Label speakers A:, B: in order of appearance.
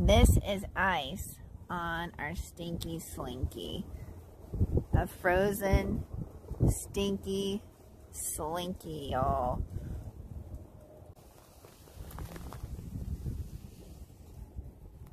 A: This is ice on our stinky slinky. A frozen, stinky slinky, y'all.